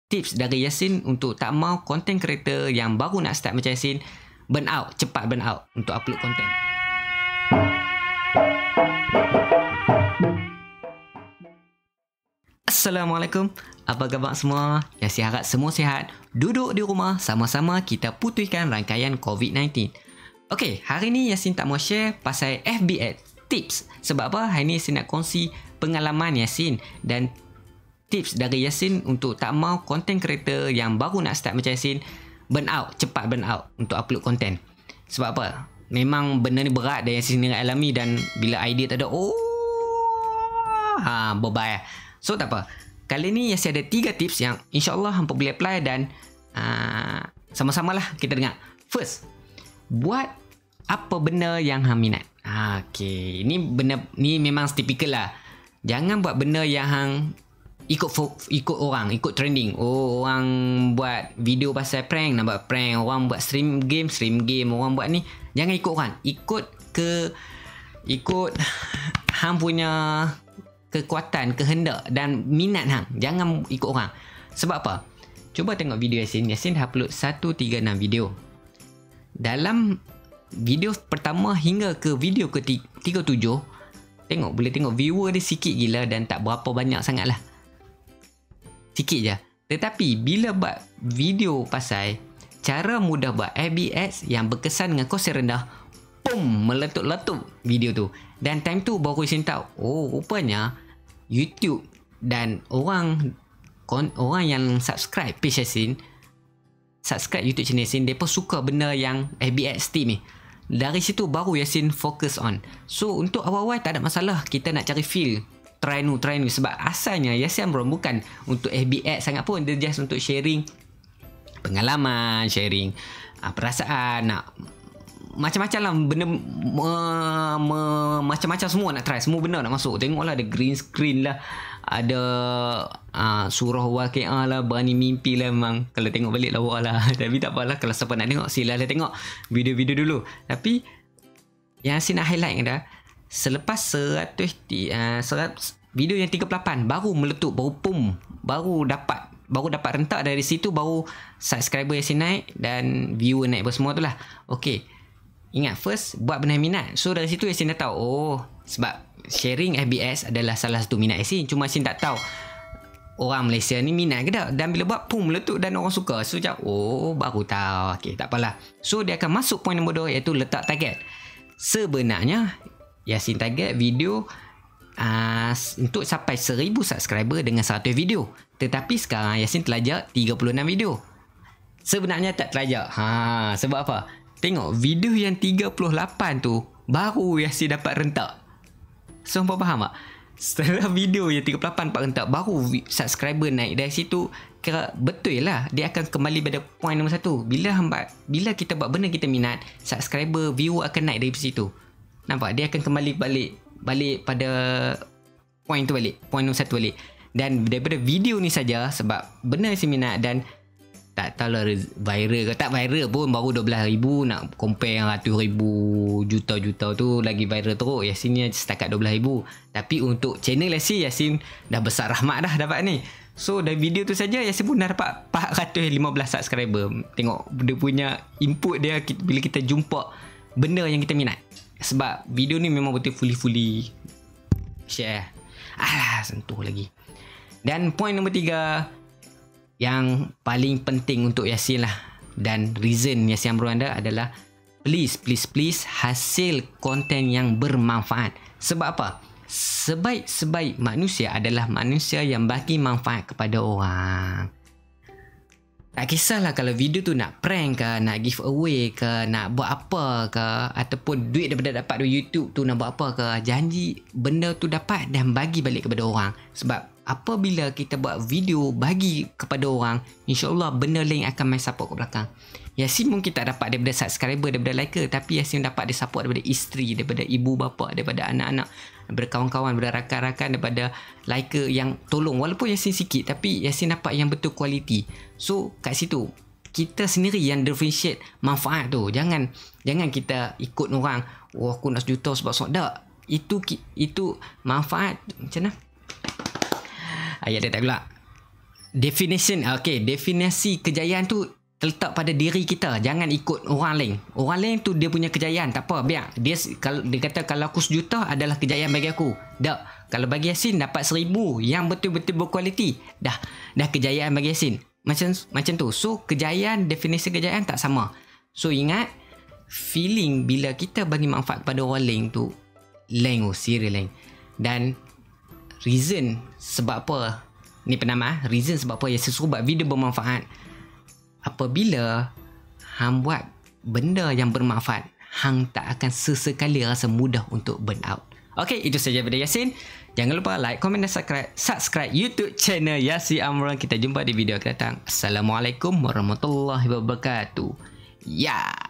tips dari Yasin untuk tak mau content creator yang baru nak start macam Yasin burn out, cepat burn out untuk upload content. Assalamualaikum, apa khabar semua? Yasin harap semua sihat. Duduk di rumah, sama-sama kita putihkan rangkaian COVID-19. Okey, hari ni Yasin tak mau share pasal FBX tips. Sebab apa? Hari ni Yasin nak kongsi pengalaman Yasin dan tips dari Yasin untuk tak mau content creator yang baru nak start macam Yasin burn out, cepat burn out untuk upload content. Sebab apa? Memang benda ni berat dan Yasin sendiri alami, dan bila idea tak ada, bye-bye. So tak apa. Kali ni Yasin ada 3 tips yang insyaAllah hampa boleh apply dan sama-samalah kita dengar. First, buat apa benda yang hang minat. Okay, ini benda ni memang typical lah. Jangan buat benda yang hang ikut orang, ikut trending. Orang buat video pasal prank, nak buat prank. Orang buat stream game. Orang buat ni, jangan ikut orang. Ikut hang punya kekuatan, kehendak dan minat hang. Jangan ikut orang. Sebab apa? Cuba tengok video Yasin. Yasin dah upload 136 video. Dalam video pertama hingga ke video ke 37, boleh tengok viewer dia sikit gila dan tak berapa banyak sangat lah. Sikit je. Tetapi bila buat video pasal cara mudah buat FBX yang berkesan dengan kos yang rendah, meletup-letup video tu. Dan time tu baru Yasin tahu, rupanya YouTube dan orang yang subscribe page Yasin, subscribe YouTube channel Yasin, mereka suka benda yang FBX tip ni. Dari situ baru Yasin fokus on. So untuk awal-awal tak ada masalah, kita nak cari feel, try new. Sebab asalnya Yasin bukan untuk FBX sangat pun. Dia just untuk sharing pengalaman, sharing perasaan, nak macam-macam lah benda, macam-macam semua nak try, semua benda nak masuk. Tengoklah ada green screen lah, ada surah waqiah lah, berani mimpi lah. Memang kalau tengok balik lawak lah. Tapi tak apalah, kalau siapa nak tengok silalah tengok video-video dulu. Tapi yang saya nak highlight dah, selepas 100 video yang 38 baru meletup, baru dapat rentak. Dari situ baru subscriber Yasin naik dan viewer naik semua tu lah. Okay, ingat first buat benda minat. So dari situ Yasin dah tahu, sebab sharing FBX adalah salah satu minat Yasin. Cuma Yasin tak tahu orang Malaysia ni minat ke tak. Dan bila buat meletup dan orang suka. So baru tahu. Okay, tak apalah. So dia akan masuk point nombor 2, iaitu letak target. Sebenarnya Yasin target video untuk sampai 1000 subscriber dengan 100 video. Tetapi sekarang Yasin telajak 36 video. Sebenarnya tak telajak. Sebab apa? Tengok video yang 38 tu baru Yasin dapat rentak. So hampa faham tak? Setelah video yang 38 dapat rentak, baru subscriber naik. Dari situ kira betul lah, dia akan kembali pada point nombor 1. Bila kita buat benda kita minat, subscriber, viewer akan naik dari situ. Nampak? Dia akan kembali balik pada point tu balik, point nombor 1 balik. Dan daripada video ni saja, sebab benda Yasin minat dan tak tahulah viral ke tak viral pun, baru 12,000, nak compare yang ratus ribu, juta-juta tu lagi viral teruk. Yasin ni setakat 12,000. Tapi untuk channel Yasin dah besar rahmat dah dapat ni. So dari video tu saja Yasin pun dah dapat 415 subscriber. Tengok dia punya input dia bila kita jumpa benda yang kita minat. Sebab video ni memang betul fully share. Sentuh lagi. Dan point nombor 3 yang paling penting untuk Yasin lah, dan reason Yasin ambil anda adalah please hasil konten yang bermanfaat. Sebab apa? Sebaik-sebaik manusia adalah manusia yang bagi manfaat kepada orang. Tak kisahlah kalau video tu nak prank ke, nak give away ke, nak buat apa ke, ataupun duit daripada dapat dari YouTube tu nak buat apa ke, janji benda tu dapat dan bagi balik kepada orang. Sebab apabila kita buat video bagi kepada orang, insyaAllah benda lain akan main support ke belakang. Yasin mungkin tak dapat daripada subscriber, daripada liker, tapi Yasin dapat dia support daripada isteri, daripada ibu bapa, daripada anak-anak, daripada kawan-kawan, daripada rakan-rakan, daripada liker yang tolong. Walaupun Yasin sikit, tapi Yasin dapat yang betul kualiti. So kat situ kita sendiri yang differentiate manfaat tu. Jangan kita ikut orang, aku nak 1 juta sebab tak. Itu manfaat macam mana? Ayat dia tak pula. Definition, okay, definisi kejayaan tu terletak pada diri kita. Jangan ikut orang lain. Orang lain tu dia punya kejayaan, tak apa, biar. Dia kata kalau aku 1 juta adalah kejayaan bagi aku. Tak. Kalau bagi Yasin dapat 1000 yang betul-betul berkualiti, dah kejayaan bagi Yasin. Macam tu. So kejayaan, definisi kejayaan tak sama. So ingat, feeling bila kita bagi manfaat pada orang lain tu lain, serius lain. Dan reason sebab apa ni penama, reason sebab apa Yasin suruh buat video bermanfaat. Apabila hang buat benda yang bermanfaat, hang tak akan sesekali rasa mudah untuk burn out. Okay, itu saja video Yasin. Jangan lupa like, komen dan subscribe YouTube channel Yasin Amran. Kita jumpa di video akan datang. Assalamualaikum warahmatullahi wabarakatuh. Ya.